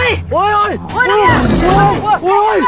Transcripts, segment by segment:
Ôi ôi. Ôi đâu kìa. Ôi.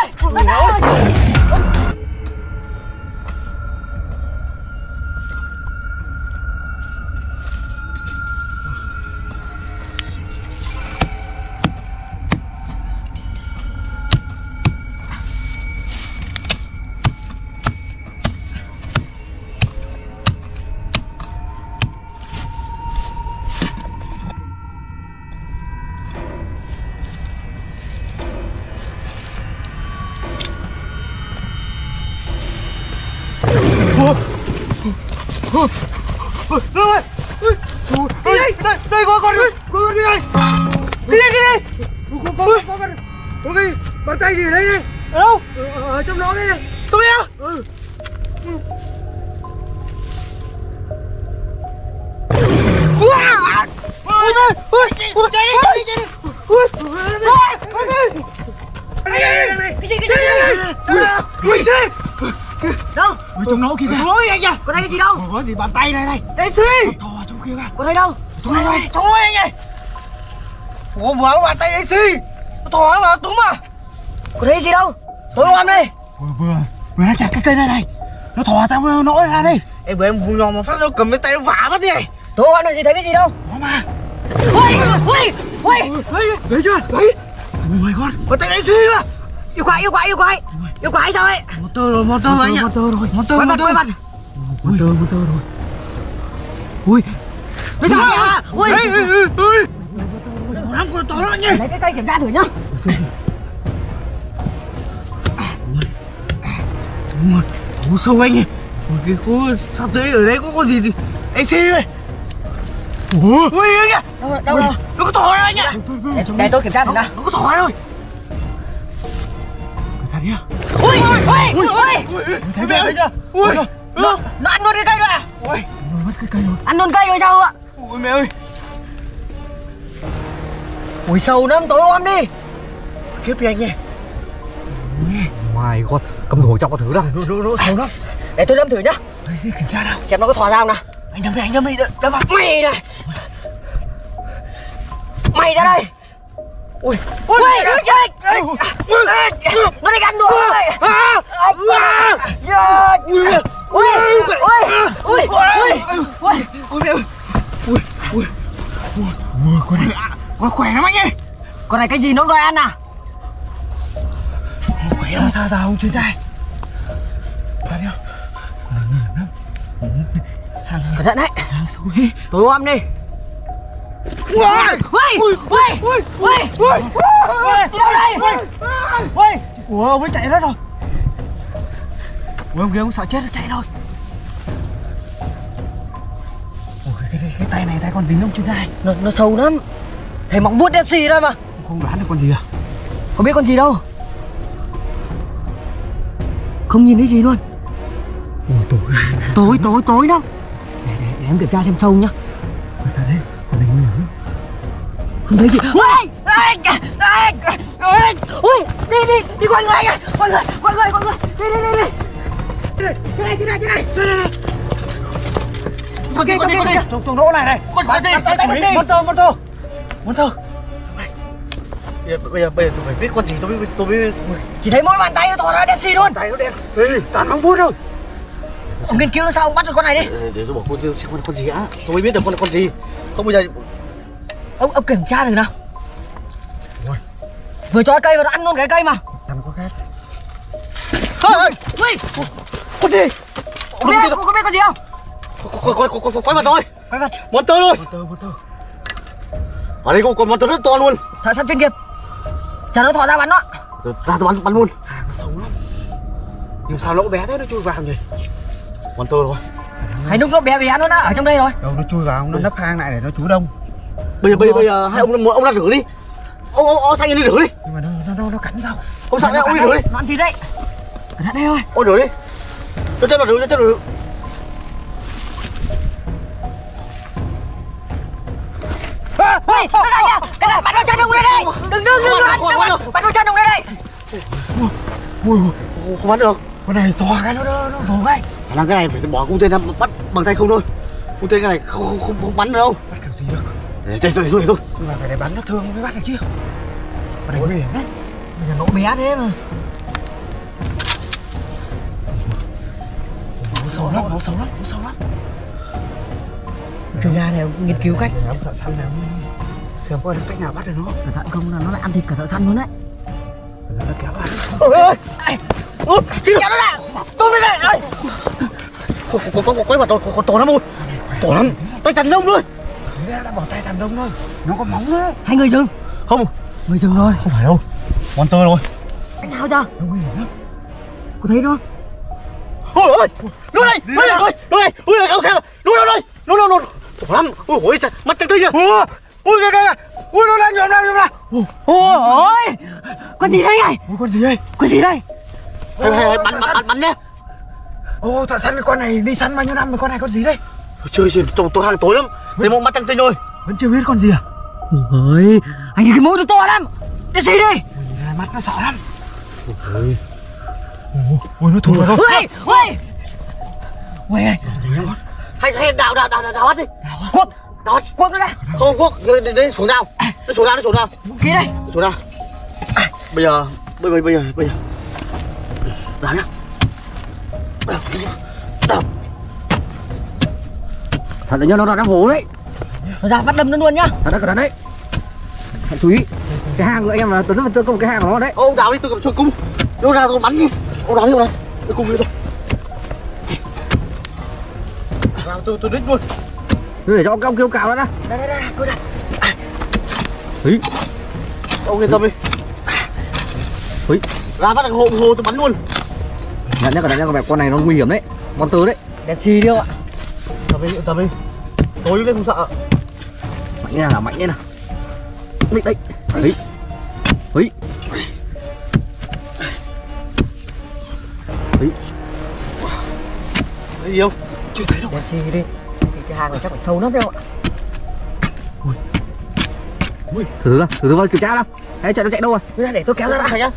Đây con đi đây. Đi đây. Có cái bàn tay gì ở đây đi. Ở đâu? Ở trong đó đây này. Trong đây à? Ừ. Ui, chạy đi. Ui. Cái gì? Đâu? Ở trong nó kìa. Trong nó anh nhỉ? Có thấy cái gì đâu? Có gì bàn tay này này. Đây xí. Thò trong kia kìa. Có thấy đâu? Trong này này. Trong này anh nhỉ? Ủa vừa cái bàn tay đấy xí. Nó thò mà túm à? Có thấy gì đâu? Tối hôm đây. Vừa nó chặt cái cây này này. Nó thò tao nỗi ra đi. Em vừa em vùng nhòm mà phát nó cầm cái tay nó vả mất đi này. Tối hôm làm gì thấy cái gì đâu? Có mà. Ui. Thấy chưa? Đấy. Mày con. Bàn tay đấy xí mà. Yêu quái sao ấy? Motor anh ạ. Motor. Motor rồi. Ui. Bây giờ à? Ui. Lắm con to lắm anh nhỉ. Lấy cái cây kiểm tra thử nhá. Hố sâu anh nhỉ. Cái hố sắp tới ở đây có con gì anh xem này. Ui anh nhỉ. Đâu. Nó có thỏ anh nhỉ. Để tôi kiểm tra thử nào. Nó có thỏ thôi. Cẩn thận nhá. Ui. Thấy chưa? Ui. Nó ăn luôn cái cây rồi à? Ui. Nó mất cái cây rồi. Ăn luôn cây rồi sao ạ? Ui mẹ ơi. Ui sâu lắm, tối om đi. Khiếp đi anh nhỉ. Ui. My God, cầm thủ trong có thử đâu. Nó sâu lắm. Để tôi đâm thử nhá. Đấy, kiểm tra nào. Xem nó có thò ra không nào. Anh đâm đi, đâm vào. Mày này. Mày ra đây. Ui. Nó đi gắn rồi. Con khỏe lắm anh ơi. Con này cái gì nó đòi ăn à? Khỏe lắm sao không chuyên gia. Con này nguy hiểm lắm. Cẩn thận đấy. Tối om đi. Ui. Đi đâu đây? Ủa ông ấy chạy hết rồi. Ủa ông kia ông sợ chết nó chạy thôi. Ủa cái tay này tay con gì không chuyên gia? Nó sâu lắm. Thấy móng vuốt đen xì ra mà. Không đoán được con gì à? Không biết con gì đâu. Không nhìn thấy gì luôn. Ủa tối lắm. Để em kiểm tra xem sâu nhá. Cẩn thận đấy, con này nguy hiểm lắm. Không thấy gì. Ui, đi qua người anh ơi. Qua người. Đi. Trên này. Con gì? Trong lỗ này. Con gì? Motor. Bây giờ tôi phải biết con gì tôi biết. Chỉ thấy mỗi bàn tay nó to ra đen xì luôn. Tay nó đen xì, toàn móng vuốt thôi. Ông nghiên cứu nó sao ông bắt được con này đi. Để tôi bảo cô xem con gì á. Tôi mới biết được con gì. Không bây giờ ông kiểm tra thử nào. Ui. Vừa cho cây vào nó ăn luôn cái cây mà. Làm có khác. Ui. Con gì? Có biết con gì không? Quái vật thôi. Monster thôi. Monster. Ở đây con monster rất to luôn. Thợ săn chuyên nghiệp. Chờ nó thò ra bắn nó. Ra tôi bắn luôn. Nó xấu lắm. Nhưng sao lỗ bé thế nó chui vào nhỉ? Monster rồi. Hay lúc nó bé nó đã ở trong đây rồi. Đâu nó chui vào nó nấp hang lại để nó trú đông. Bây giờ hai ông ra rửa đi. Ông xanh đi rửa đi. Nhưng mà nó cắn sao? Ông xanh ông đi rửa đi. Nó ăn thịt đấy. Cẩn thận đây thôi. Ôi rửa đi. Cho chân vào rửa. Ôi, nó ra kìa. Cái này bắt nó chân ông lên đây. Đừng bắt nó chân ông lên đây. Ui, không bắn được. Con này to cái nó vồ ngay. Khả năng cái này phải bỏ cung tên ra bắt bằng tay không thôi. Cung tên cái này không bắn được đâu. Bắt kiểu gì được. Để tôi. Nhưng mà phải để bắn nó thương mới bắt được chứ. Ở đây nguy hiểm đấy. Bây giờ nó bé thế mà. Nó sâu lắm, nó sâu lắm, nó sâu lắm. Chuyên gia này nghiên cứu cách. Ông thợ săn này xem có cách nào bắt được nó. Cẩn thận không là nó lại ăn thịt cả thợ săn luôn đấy. Nó kéo vào. Ôi ơi. Ôi, kéo nó ra. Tôm nó ra. Ơi. Có quay vào còn to lắm ôi. To lắm. Tay tàn đông luôn. Nó đã bỏ tay tàn đông thôi. Nó có móng nữa. Hai người dừng. Không. Người dừng rồi. Không phải đâu. Monster rồi. Cách nào chưa? Nó nguy hiểm lắm. Có thấy nó? Ôi ơi. Nó đây. Nó đây. Nó đây. Ôi ông xem. Nó đây. Nó. To lắm. Ôi ôi mắt trắng tinh kìa. Ôi kìa. Ôi nó đang nhòm ra. Ôi. Con gì đây này? Ôi con gì đây? Con gì đây? Bắn nhé. Ô thợ săn con này đi săn bao nhiêu năm rồi, con này con gì đây? Chơi tôi hàng tối lắm. Thấy một mắt trắng tinh thôi. Vẫn chưa biết con gì à? Ôi anh cái mũi nó to lắm. Để xì đi. Mắt nó sợ lắm. Ôi nó thùng rồi. Ôi hay đào bắt đi. Cuốc nó đây. Không cuốc đến xuống nào. Nó xuống nào. Kia đây. Xuống nào. Bây giờ đào nhá. Thật đấy nhá, nó đang hố đấy. Nó ra bắt đâm nó luôn nhá. Thật đấy. Chú ý. Cái hang của anh em là Tuấn nó có một cái hang của nó đấy. Ông đào đi, tôi cầm chuột cung. Đâu ra tôi bắn đi. Ông đào đi vào đây. Tôi cung đi thôi. Vào tôi đích luôn. Tôi để cho ông kêu cào đó. Đây, tôi đặt. Ý. Ông yên tâm đi. Ý. Ra bắt được hồ tôi bắn luôn. Nhận nhá, cẩn thận con này nó nguy hiểm đấy. Monster đấy. Đèn xì đi không ạ? Tập đi. Tôi lên không sợ. Mạnh lên nào, Đây. Đấy. Đấy. Thấy gì không? Chưa thấy đâu. Đèn xì đi. Cái hang này chắc phải sâu lắm đấy không ạ? Ui. Thử vào kiểm tra nào. Hay chạy nó chạy đâu rồi? Cứ ra để tôi kéo ra nhá.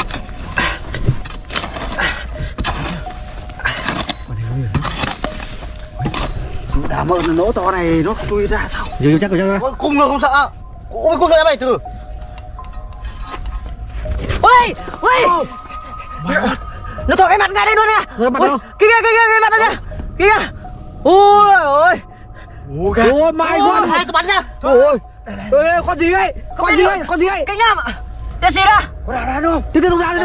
Đám ơn nỗ to này nó chui ra sao? Giờ chắc rồi. Cung nó không sợ. Ôi cung sợ mày thử. Ôi. Nó thổi cái mặt ra đây luôn nè. Kia mặt nó kìa. Ôi. Ôi my god. Hai tôi bắn ra. Ôi. Ê con gì vậy? Con gì vậy? Cái nhám ạ. Đèn xì ra. Có đào ra không? Tiếp tục ra.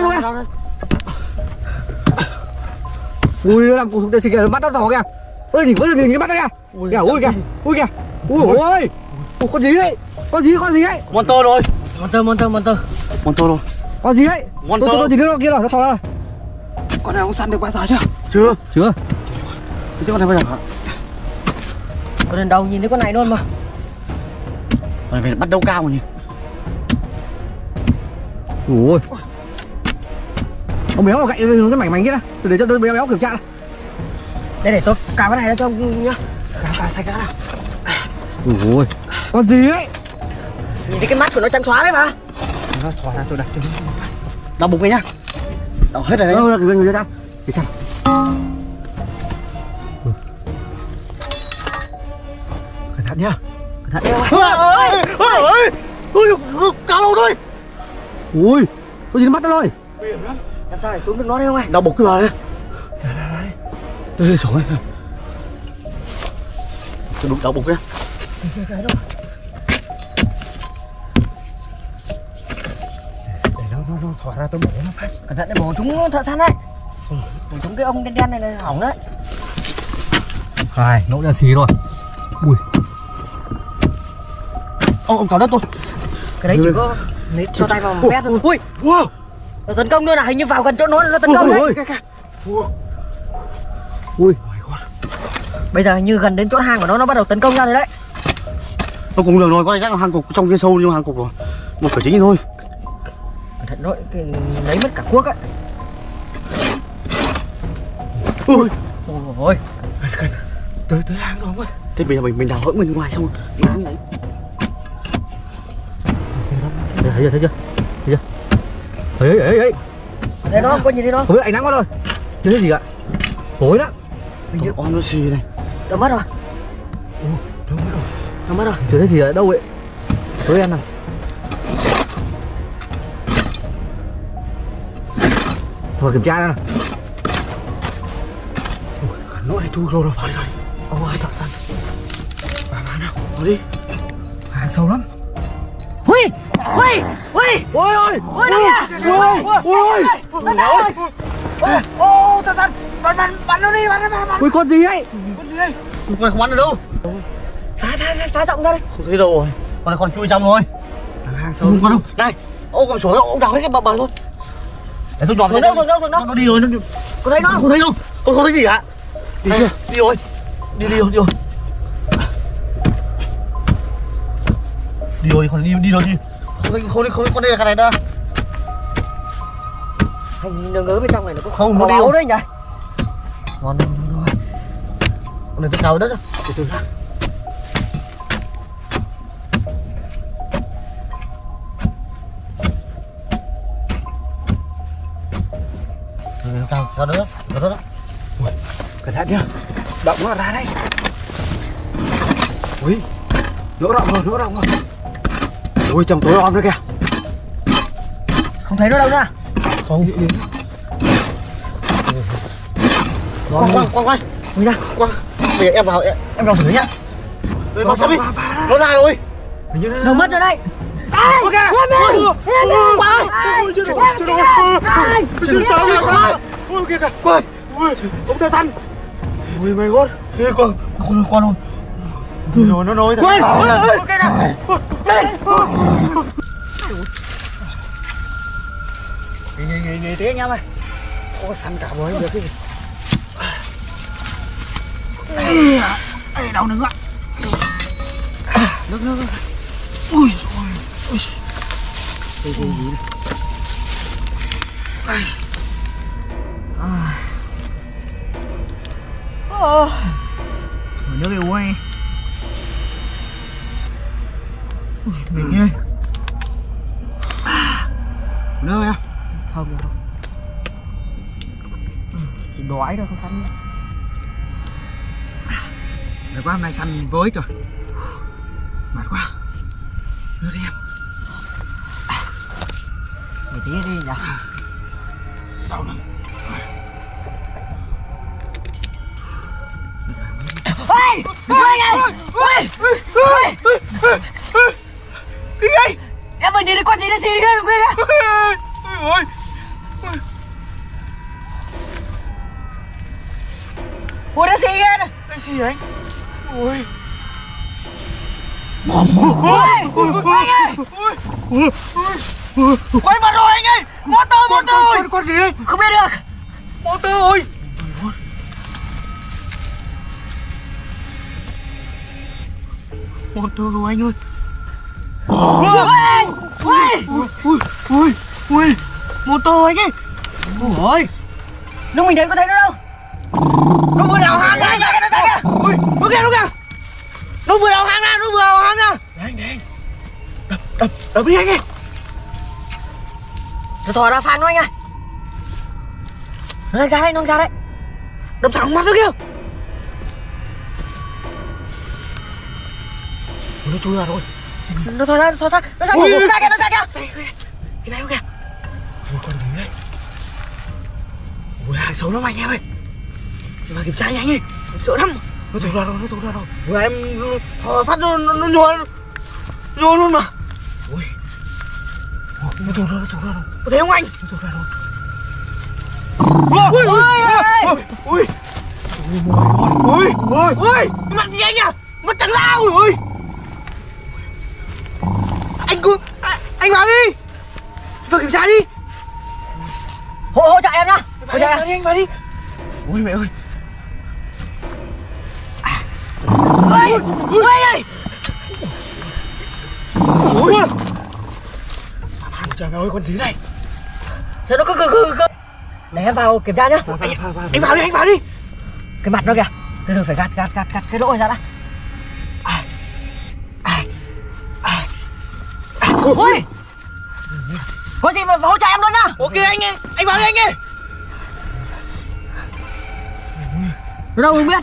Ui làm cục đèn xì kìa, bắt nó thỏ kìa. Ôi nhìn cái mắt đây kìa. Ui kìa. Ui con gì đấy? Con gì đấy? Monster rồi. Monster rồi. Con gì đấy? Monster. Tôi nhìn nó kia rồi, nó thò ra. Con này ông săn được bao giờ chưa? Chưa. Cái con này bao giờ hả? Con lần đầu nhìn thấy con này luôn mà. Con này phải bắt đầu cao mà nhỉ? Ui. Ông béo vào cạnh cái mảnh kia nè. Để cho béo kiểm tra này. Đây để tôi cào cái này ra cho ông nhá. Cào sạch ra nào. Ui. Con gì ấy? Nhìn thấy cái mắt của nó trắng xóa đấy mà. Nó thò ra tôi đặt cho nó. Đau bụng này nhá. Đau hết rồi đấy. Người ra. Chỉ chặt. Cẩn thận nhá. Ôi, cao đâu thôi. Ui, có gì nó mắt nó rồi. Nguy hiểm lắm. Làm sao để túm được nó đây không anh? Đau bụng cái bà đây. Đây rồi. Tôi đụng đau bụng nhá. Để nó thỏ ra tôi bổ nó phát. Cẩn thận đấy, bổ chúng thợ săn đấy. Bổ chúng cái ông đen này là hỏng đấy. Hai, nỗ đèn xì rồi. Ui. Ông cào đất tôi. Cái đấy chỉ có lấy cho tay vào một vét thôi. Ui. Wow. Nó tấn công nữa là hình như vào gần chỗ nó tấn công đấy. Ui. Bây giờ như gần đến chỗ hang của nó bắt đầu tấn công ra rồi đấy. Nó cùng đường rồi, có chắc là hang cục trong kia sâu nhưng mà hang cục rồi. Một cửa chính thôi. Cẩn thận nó lấy mất cả cuốc ấy. Ui. Ôi. Gần. Tới hang rồi ông ơi. Thế bây giờ mình đào hỡng bên ngoài xong rồi. Thấy chưa? Thấy. Thấy nó không có nhìn thấy nó. Không biết ánh nắng quá rồi. Chưa thấy gì cả. Tối đó. Con nó xì này. Đâu mất rồi. Đâu mất rồi. Chưa thấy gì ở đâu vậy. Tối em nào. Vừa kiểm tra nè. Nỗi này chui rồi phải rồi. Ôi thật săn. Bà nào, đi. Hàng sâu lắm. Ui, ui, ui, ôi ôi, ôi đâu kìa, ôi, ôi, ôi, ô, thật săn, bắn nó đi, bắn. Ui con gì ấy? Con gì đây? Con không bắn được đâu. Phá rộng ra đây. Không thấy đâu rồi. Con này còn chui trong rồi. Hàng sâu. Không có đâu. Đây, ô con xuống ông đào hết cái bờ luôn. Để tôi dọn Thường đâu. Nó đi rồi, nó. Con thấy nó không thấy đâu. Con không thấy gì hả? Đi chưa? Đi rồi. Đi rồi. Đi rồi. Không con đây là cái này đâu. Thành nó ngớ bên trong này nó cũng không nó đi đâu đấy nhỉ. Ngon rồi. Con này tôi cào đất rồi. Từ ra. Cào đất đó. Ui, cẩn thận nhá. Động nó ra đây. Ui, lỗ rộng rồi. Ui, trong tối om nữa kìa. Không thấy nó đâu nữa. Không. Quang. Ui ra, Quang. Bây giờ em vào thử nhá. Vào xem đi. Nó ra rồi. Nó mất rồi đây. Ok. Chưa sao. Ui kìa. Quang. Ui, ông ta săn. Ui mày con. Ê con luôn. Rồi nó nói thật. Ok kìa. Nghỉ tí anh em ơi. Ô săn cả rồi được cái gì. Ê đau nứng ạ. Nước. Ui. Cái gì này. Nước cái uống đi. Mình ơi. Nước em. Không. Chỉ đói đâu không săn. Được quá, hôm nay săn vô ích rồi. Mệt quá. Đưa đi em. Mày tí đi nhỉ. Đau lắm. Ôi! Cái gì? Em vừa nhìn thấy con gì nó xì kìa. Ôi. Ui nó xì kìa. Cái gì anh? Ôi. Quay mặt rồi anh ơi. Motor. Con gì? Không biết được. Motor ơi. Motor rồi anh ơi. Ui. Motor anh ấy. Ôi. Lúc mình đến có thấy nó đâu. Nó vừa đào hang ra. Nó ra kìa. Ui, nó kìa. Nó vừa đào hang ra. Để anh. Đập đi anh ơi. Nó thò ra phang nó anh ơi. Nó đang ra đấy. Đập thẳng mặt nó kìa. Nó chui ra rồi. Nó thò ra. Nó ra kìa. Cái này nó kìa. Ui, con gì đấy? Ui, hàng xấu lắm anh em ơi. Mà kiểm tra nhanh đi. Sợ lắm. Nó tụt ra rồi. Vừa em phát nó nhồi luôn mà. Ui. Nó tụt ra rồi. Có thấy không anh? Nó tụt ra rồi. Ui. Cái mặt gì anh à? Mặt trắng lao rồi. Anh vào đi. Vào kiểm tra đi. Hỗ trợ em nhá. Anh vào đi. Ui mẹ ơi. Ui. Trời ơi con gì này? Sao nó cứ. Để em vào kiểm tra nhá. Anh vào đi. Cái mặt nó kìa. Từ từ phải gạt cái lỗ này ra đã. Ui. Có gì mà hỗ trợ em luôn nhá. Ok anh vào đi anh ơi. Nó đâu không biết.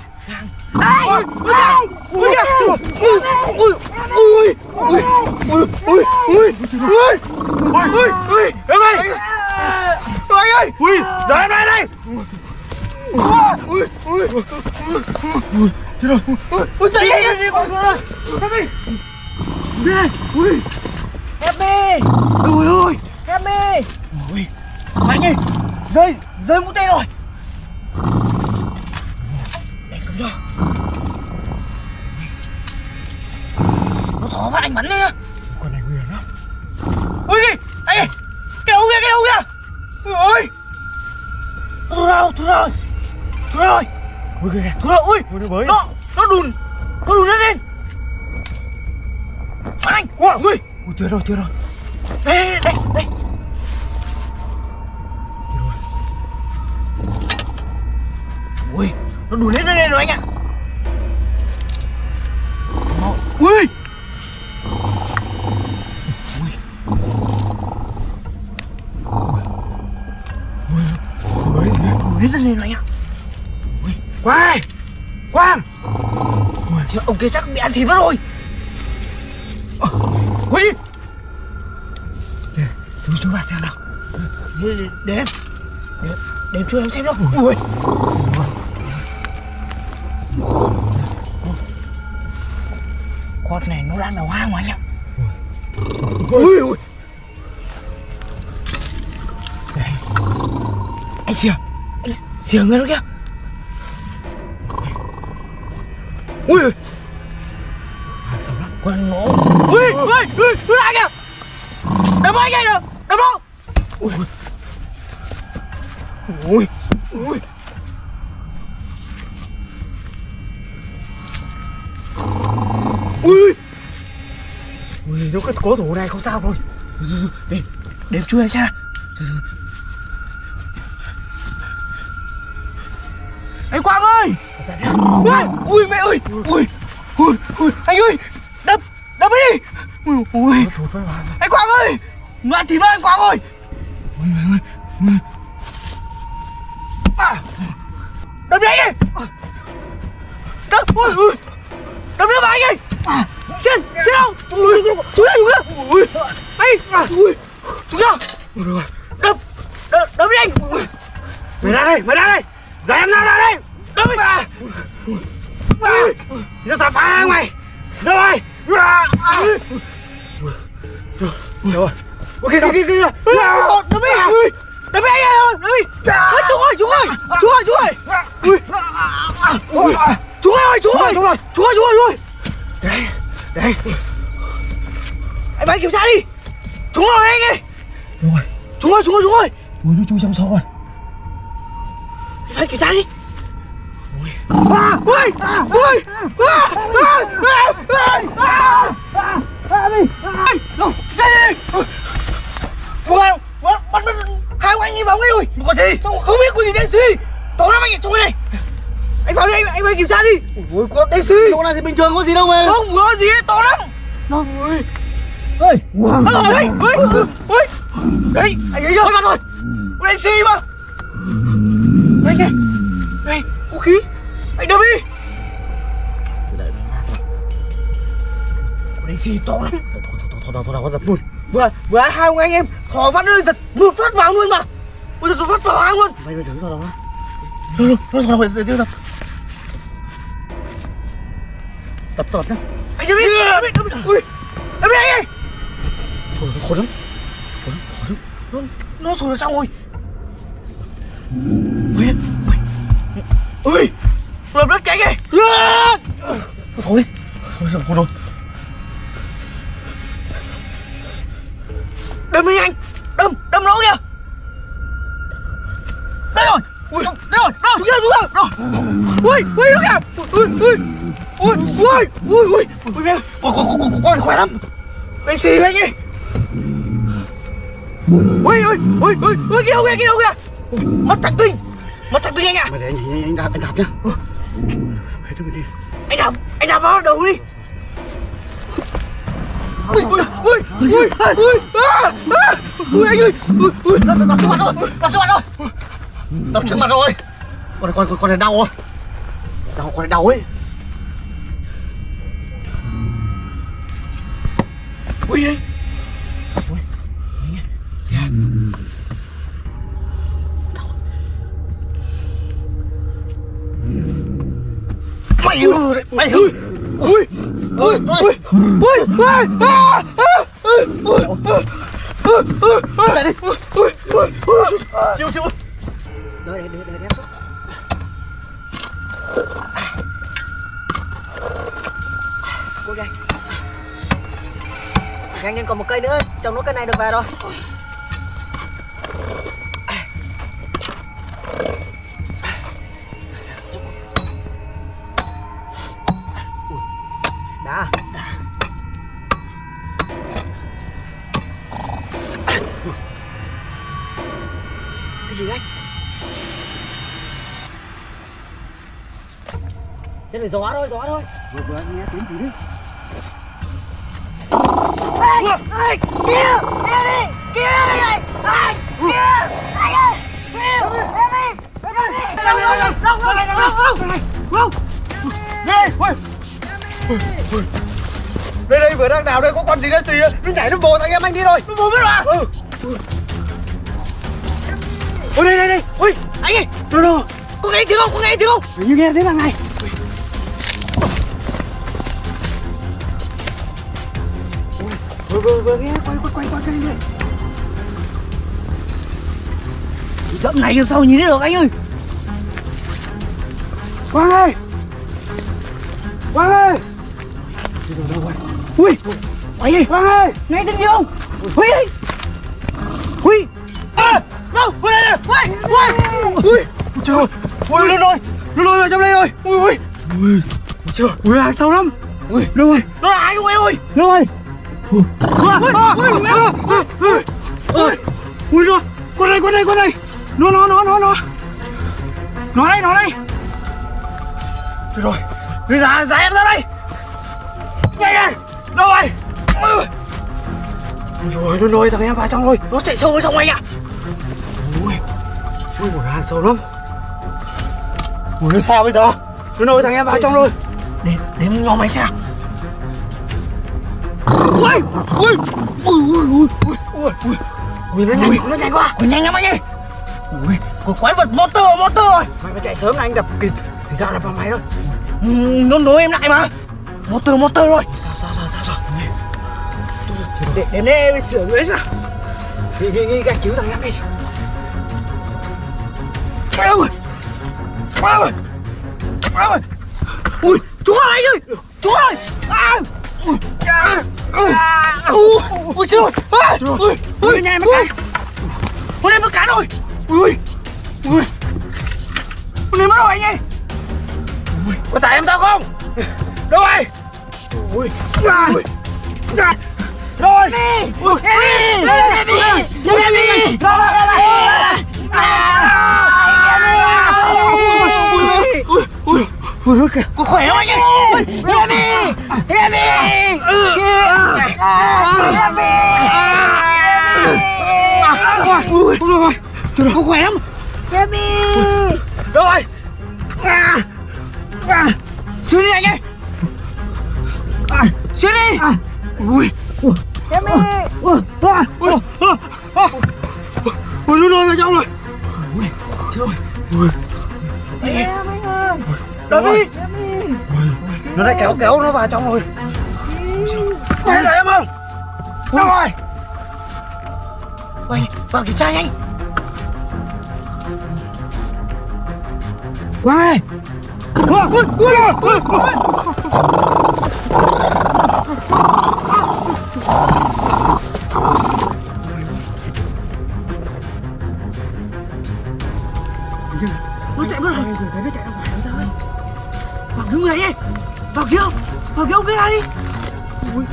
Ui. Em ơi. anh ơi. Ui, giờ em đây đây. Ui, ui, chết rồi. Ui, chạy đi con ơi. Happy. Đi đây. Ui. Happy. Ui ôi. Happy. Ui. Anh ơi. Rơi mũi tên rồi. Đánh cầm cho. Nó thỏ phát anh bắn đi nhá. Con này nguy hiểm lắm. Ui kìa, anh ơi. Cái đâu kìa. Ui. Thôi rồi. Ui kìa. Thôi rồi, ui. Nó đùn lên. Bắn anh. Ui. Chưa đâu. Đây. Ui, nó đùn lên đây rồi anh ạ. Ui. Đùn lên rồi anh ạ. Ui, Quang. Chứ ông kia chắc bị ăn thịt mất rồi. Ui. Chúng ta xem nào. Để em cho em xem đâu. Ui. Con này nó đang đầu hang mà anh ạ. Ui. Đây. Anh xìa người nó kìa. Ui. Sâu lắm. Con nó. Ui, nó lại kìa. Đâm anh đây được. Đâm nó. Ui. Ui, nó có thủ này không sao rồi. Để em chui xem. Anh Quang ơi. Ui mẹ ơi. Ui. Anh ơi. Đập đi. Ui. Anh Quang ơi. Nó ăn thịt nó anh Quang ơi. Ui mẹ ơi. Đập đi anh ơi. Ui. Đập nữa mà anh ơi. Xin đâu. Ui. Chú kìa. Ui. Anh. Ui. Chú kìa. Đập đi anh. Mày ra đây. Giải em ra đây. Đập đi. Nó thật phá mày. Đâu rồi. Rồi. Ok. Đập đi. Đập đi anh ơi. Chú ơi. Chú ơi. Đây. Anh phải kiểm tra đi. Trúng rồi anh ơi. Trúng rồi. Ui, nó chui trong sâu rồi. Anh phải kiểm tra đi. Bắt hai anh đi vào ngay rồi. Còn gì? Không biết có gì đen xì. Tối lắm anh, trông này. Anh vào đi, anh phải kiểm tra đi. Ôi, có đen xì. Chỗ này thì bình thường có gì đâu mà. Không, có gì to lắm. Ui. Ơi. Ui. Đấy, anh thấy chưa? Thôi rồi. Có đen xì mà. Anh ơi. Đây, vũ khí. Anh đâm đi. Có đen xì to lắm. Thôi giật luôn. Vừa hai ông anh em thò phát nó giật một phát vào luôn mà. Ôi giật một phát vào hang luôn. Mày thử thò đâu đó. Nó thò vào đập. Tập nhá. Anh đâm đi. Ui. Đâm đi anh ơi. Thôi nó khốn lắm. Nó thổi ra xong rồi. Ui. Đập đất cái anh ơi. Thôi khốn rồi. Đâm đi anh. Đâm nó kìa. Đây rồi. Ui, đây rồi. Đó. Ui, nó kìa. Ui. Con khỏe lắm. Đây xì anh ơi. Ui, cái đâu kìa. Mắt thằng tinh anh ạ. Mày để anh đạp nhá. Anh đạp vào đầu đi. Ui anh ơi. Đập trước mặt rồi. Con này đau rồi. Con này đau ấy. Ui anh. Chạy đi. Chịu. Đợi em xuống. Cô đây. Nhanh lên, còn một cây nữa, trồng nốt cây này được về rồi. Đã. Cái gì đấy? Trên này gió thôi. Vừa nghe tiếng gì đấy. Kìa đi! Kìa này! Anh! Kìa! Anh ơi! Kìa! Em đi! Đâu! Đây vừa đang đào đây có con gì đấy xì, nó nhảy nó vồ thằng em anh đi rồi. Nó vồ biết rồi à? Ôi đây. Ui Anh ơi! Đâu. Có nghe tiếng không? Hình như nghe tiếng đằng này. Vừa nghe quay cây này. Dẫm này làm sao nhìn thấy được anh ơi? Quang ơi. Đâu rồi? Ui! Anh ơi! Quang ơi. Nghe tiếng gì không? Huy ơi! Huy! Đâu? Huy đây nè! Huy! Trời ơi. Ui nó lôi vào trong đây rồi. Ui. Trời ơi, hàng sâu lắm. Ui, đâu rồi? Nó là ai không em ơi? Đâu rồi? Ui nó, con đây. Nó đây. Trời rồi, bây giờ giá em ra đây. Nhanh lên, đâu rồi? Ui nó lôi thằng em vào trong rồi. Nó chạy sâu vào trong anh ạ. Ui, một hàng sâu lắm. Ui, sao bây giờ? Nó lôi thằng em vào trong rồi. Để nhóm mày xem. Ui, nó nhanh quá. Còn nhanh lắm anh ơi. Ui, Có quái vật motor rồi. mày mà chạy sớm là anh đập kịp. Thì ra đập vào mày thôi. Nó nối em lại mà. Motor rồi. Sao? Để đến đây sửa người xem. Ghi gạch cứu thằng em đi. Ui, chú ơi anh ơi. Chú ơi. Ui trời ơi. Ui nhanh mà cắn. Ui lên mất cắn rồi. Ui. Lên mất rồi anh ơi. Có thả em tao không? Đâu rồi? Ui. Rồi. Ui nước kìa. Có khỏe không anh ơi? Ui, rồi. Có khỏe lắm. Đâu rồi? Xuyên đi anh ơi. Xuyên đi. Ui. Ui nó lôi vào trong rồi. Ui. Trời ơi. Ui. David. Nó đã kéo nó vào trong rồi. Nghe thấy em không? Đâu rồi? Ui, vào kiểm tra nhanh. Quay. Nó chạy mất rồi. Thấy nó chạy ra ngoài làm sao ấy? Vào cứu người đi. Vào cứu cái này đi. Ui.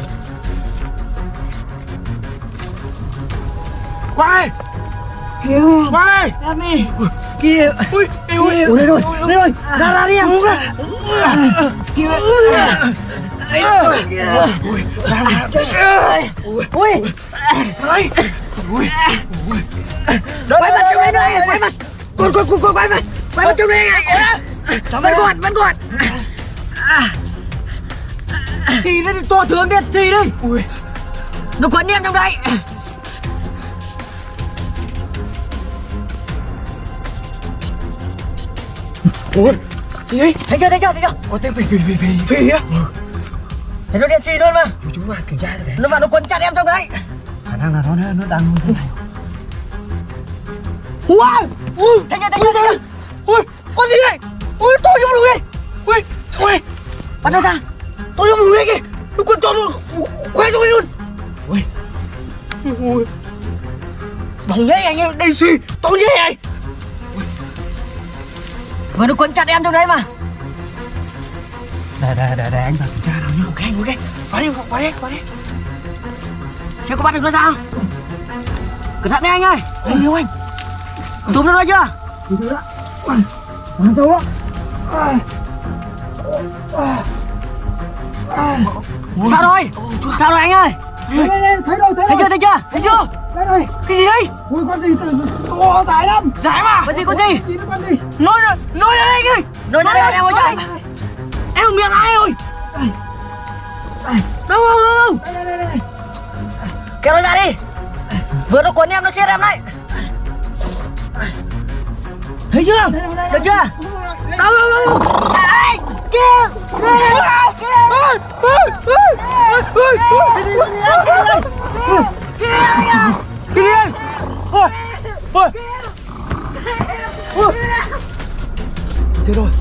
Quay. Quay. David. Kìa. Ui, đây rồi. Ra đi em. Kìa. Ui, làm chết. Ui. Đây. Ui. Quay mặt trong đây nữa. Quay mặt. Con quay mặt. Quay mặt trong đây. Vẫn còn. Thì nó to tướng điệt gì đây. Ui. Nó quấn em trong đây. Ui. Gì ấy? Thấy chưa? Có tiếng phì á. Thấy nó đen xì luôn mà. Chúng ta kiểm tra để Nó vào nó quấn chặt em trong đấy. khả năng là nó đang như thế này. Wow. Ui, thấy chưa. Ui, con gì này? Ui, tôi trong đường này. Ui, trời. Bắn nó ra. Tôi trong đường này kìa. Nó quấn tròn luôn. Khoe tôi luôn. Ui. Ui. Bằng dây anh ơi, đây suy, tôi dây này. Vừa nó quấn chặt em trong đấy mà. Để anh vào kiểm tra nào nhá. Ok. Vào đi. Xem có bắt được nó sao? Cẩn thận đấy anh ơi. Anh yêu anh. Túm nó chưa? Được đó. Làm sao đó? Sao rồi? Sao rồi anh ơi? Đây, thấy rồi. Thấy chưa? Đây rồi. Cái gì đây? Ui, con gì to dài lắm. Giải mà. Con gì? Con gì? Nôi ra đây anh ơi. Nôi ra đây em ơi trời. Em ở miệng ai rồi? Đâu. Đây. Kéo nó ra đi. Vừa nó quấn em nó siết em đấy. Thấy chưa? Được chưa? Đâu. Ê, kia. Cái gì đây? Ôi. Chết rồi.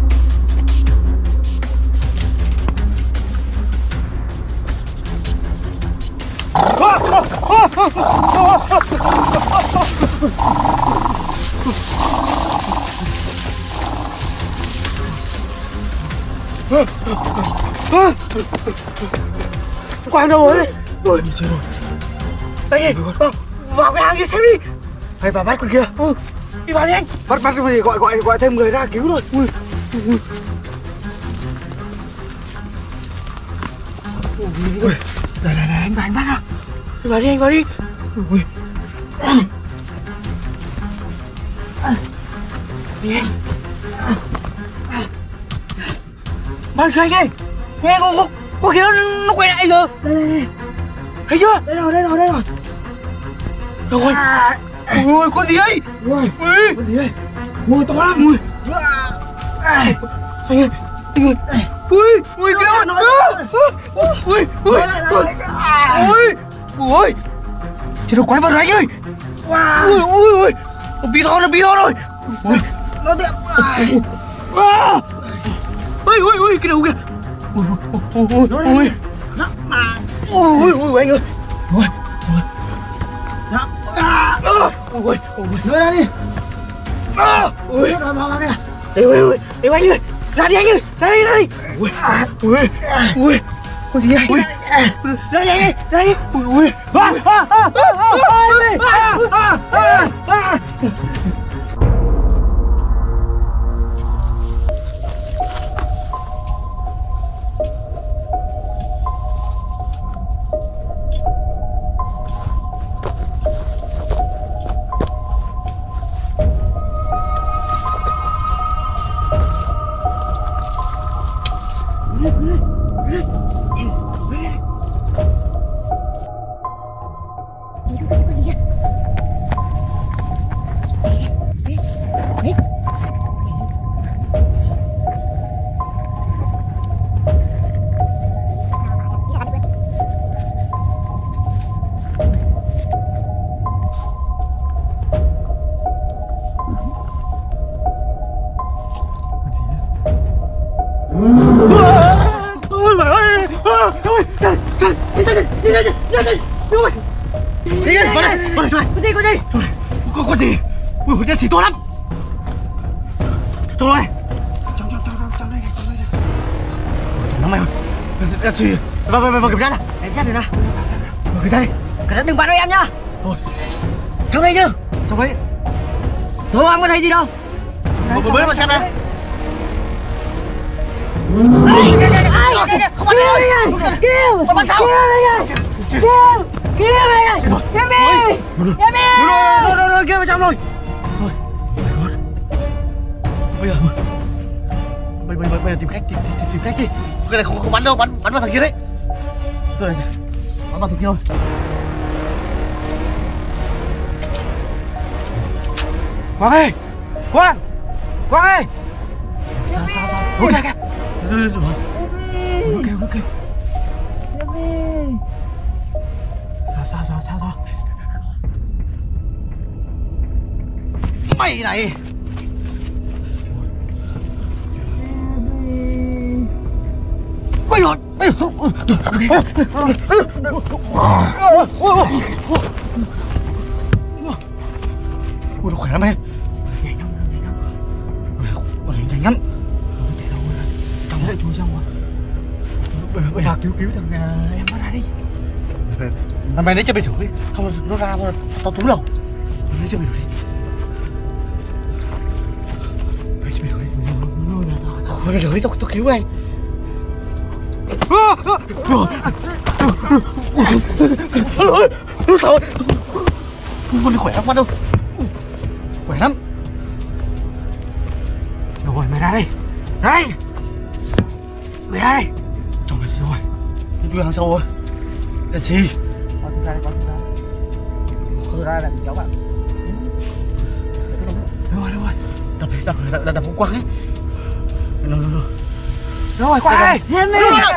Quang đâu rồi? Rồi, chết rồi. Đây, vào cái hang kia xem đi. Hay vào bắt con kia. Đi vào đi anh. Bắt cái gì gọi thêm người ra cứu rồi. Ui. Đây, anh bắt ra. Anh vào đi. Ui. Đi anh. Bắt sao anh ơi. Nghe có kia nó quay lại rồi. Đây. Thấy chưa? Đây rồi. Đâu rồi? Ui, con gì ấy? Ui. Con gì đây? Ui, to lắm. Ui. Anh ơi. Ui, cái đó. Ui. Chết rồi, quái vật rồi anh ơi. Ui. Bị thon rồi. Ui. Nó tiệm. Ui, cái đầu kìa. Ui. Nó mà. Ui, anh ơi. Ui. Đưa ra đi. Ui. Nó vào kìa. Ê anh ơi. Ra đi anh ơi. Ra đi. Ui. Con gì đây? Ra đi. Ui. Con gì? Ui, đen xì to lắm. Trong đây. Trong đây. Nó mày ơi. Đen xì. Vào kiểm tra nào. Em xét rồi nào. Vào kiểm tra đi. Cẩn thận đừng bắn vào em nhá. Thôi. Trong đây chứ? Trong đấy. Tôi không có thấy gì đâu. Vừa mới mà xem này. Không bắn được. Kêu. Bắn sao? Kêu mày ơi. Rồi, kia vào trong rồi. Thôi. Bây giờ tìm cách đi. Cái này không bắn đâu, bắn vào thằng kia đấy. Rồi này. Bắn vào thằng kia thôi. Quang ơi. Quang ơi. Sao? Ok. Rồi. Nó kêu. sao mày này quay lộn ui nó khỏe lắm em nhanh lắm chạy đâu rồi trong đấy chui xong rồi bây giờ cứu thằng em nó ra đi mày lấy cho mày thử đi không nó ra tao túm đầu lấy cho mày thử đi lấy cho mày thử đi mày thử đi tao cứu mày sao con này khỏe lắm đâu khỏe lắm rồi mày ra đây đây mày ra đây chồng mày rồi đưa hàng sau rồi là gì con ra đây con ra là cháu bạn đâu rồi đập không quăng ấy rồi quay ơi Hemi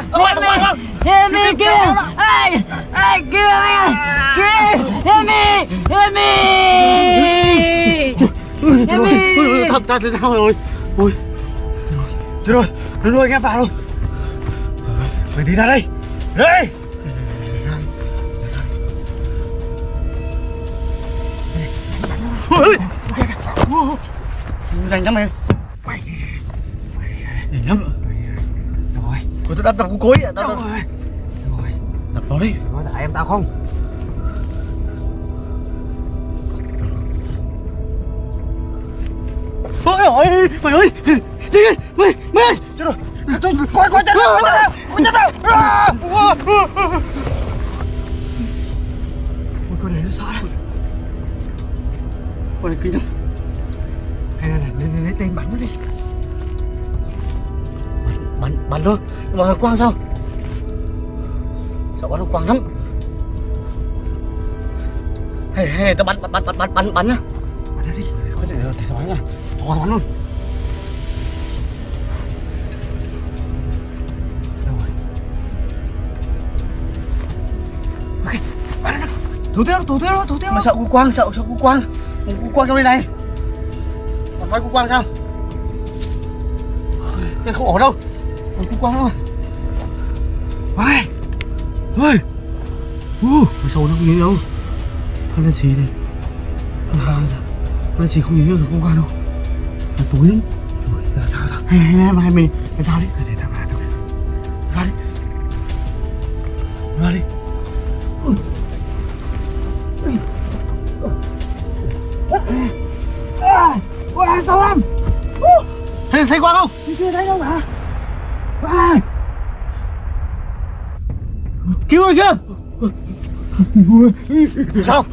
kìa ai kìa mày kìa Hemi thật rồi ui chết rồi nó anh em vào rồi mày đi ra đây đây nhanh lắm mày nhanh lắm rồi cô sẽ đập cú cối đập nó đi nói là em tao không ôi ơi mày ơi đi mày chết rồi tôi coi chết rồi ôi con này nó sợ đấy con này kinh lắm hay là lấy tên bắn nó đi bắn thôi mà quang sao sợ bắn nó quang lắm hay tao bắn nhá bắn nó đi có thể bắn nha to bắn luôn ok bắn nó thủ tiêu mà sợ cú quang cú quang trong đây này còn nói cú quang sao cái không ổn đâu còn cú quang đâu ôi cái sâu nó không nhìn đâu con là gì đây con là gì không nhìn được cú quang đâu là tối lắm rồi giờ sao hay mình sao đi để thằng nào ra đi Quang sao em thấy Quang không? Chưa thấy đâu hả? Cứu rồi kia sao?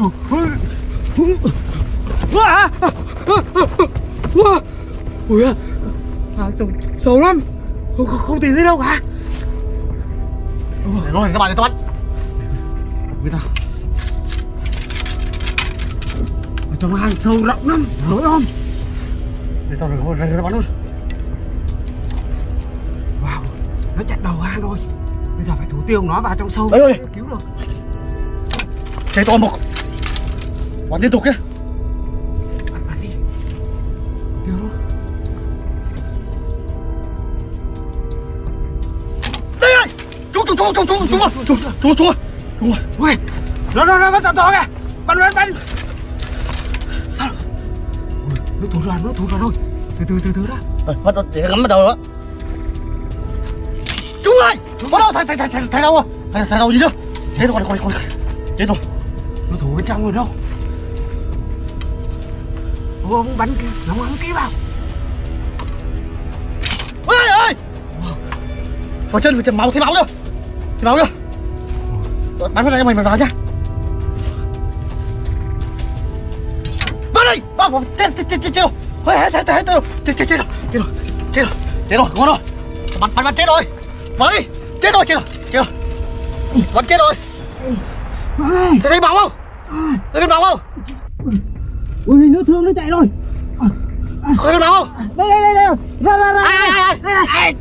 Ui trông xấu lắm không tìm thấy đâu hả? Rồi các bạn để tao bắt người ta ở trong hang sâu rộng lắm lối không để tao ra bắn luôn. Wow nó chặn đầu hang rồi bây giờ phải thủ tiêu nó vào trong sâu để cứu được. Cháy to một bắn liên tục kia bắn đi tiêu nó đây ơi chú ui nó bắt to kìa bắn sao nó thủ ra thôi từ đó bắt đầu để gắm vào đầu đó chú ơi bắt đầu thầy đâu thầy đâu gì nữa chết rồi con chết rồi nó thủ bên trong rồi đâu ông bắn nó bắn kỹ vào ơi vào chân máu thấy máu chưa bắn vào đây mày vào nhá vào đây vào chết rồi chết rồi ngon rồi bắn chết rồi vào đi chết rồi bắn chết rồi thấy máu không ui nó thương nó chạy rồi có thấy máu không đây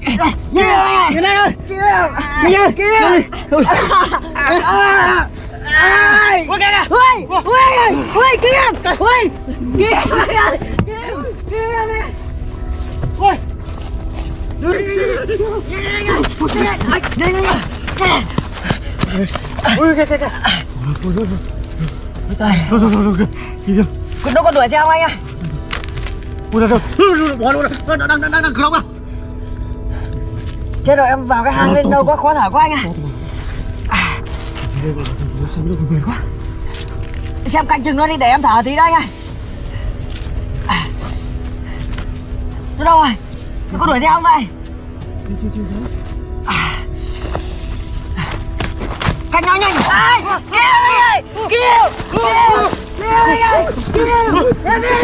ra Ui kìa kìa. Ui kia. Ui kia. Ui. Ui kìa kìa. Nó còn đuổi theo anh à? Ui đâu bỏ luôn rồi. Đang cửa đâu. Chết rồi, em vào cái hang lên đâu có khó thở quá anh à. Xem canh chừng nó đi để em thở tí đây anh. Nó đâu rồi? Nó có đuổi theo không vậy? Canh nó nhanh. Ai? Kêu anh ơi! Kêu anh ơi! Kêu! Em đi!